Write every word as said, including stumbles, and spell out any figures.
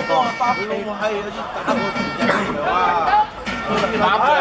我发挥，我还要去打过暑假球啊，打不了。